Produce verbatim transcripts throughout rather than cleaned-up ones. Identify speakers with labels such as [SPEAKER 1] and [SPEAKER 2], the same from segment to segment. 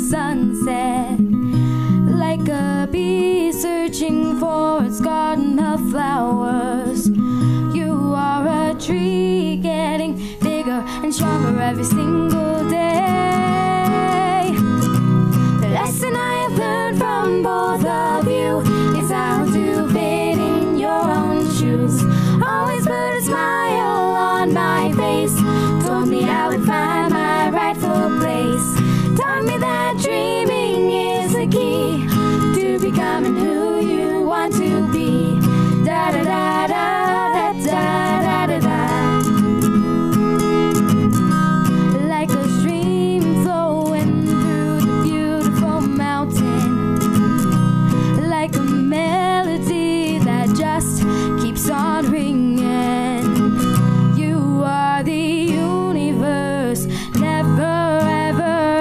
[SPEAKER 1] sunset, like a bee searching for its garden of flowers. You are a tree getting bigger and stronger every single day. The lesson I have learned from both of you is how to fit in your own shoes. Always put a smile on my face, told me I would find my rightful place, taught me that dreaming is the key to becoming who you want to be. Da da da da da da da da. Like a stream flowing through the beautiful mountain, like a melody that just keeps on ringing. You are the universe, never ever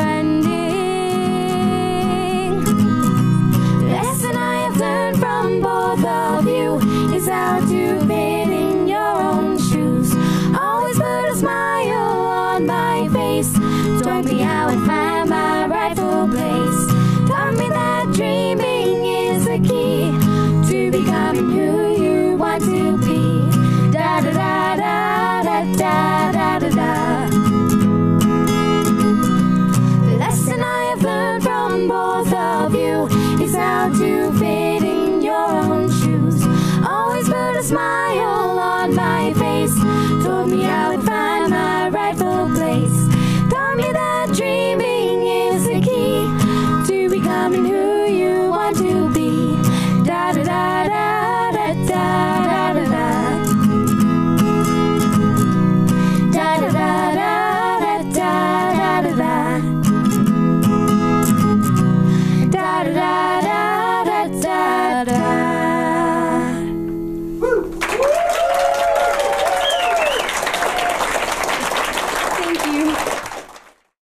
[SPEAKER 1] ending. The lesson I have learned from both of you is how to fit in your own shoes. Always put a smile on my face, told me I would find my rightful place, taught me that dreaming is the key to becoming who you want to be. Da da da da da da da da da. The lesson I have learned from both of you is how to fit in your own shoes. Always put a smile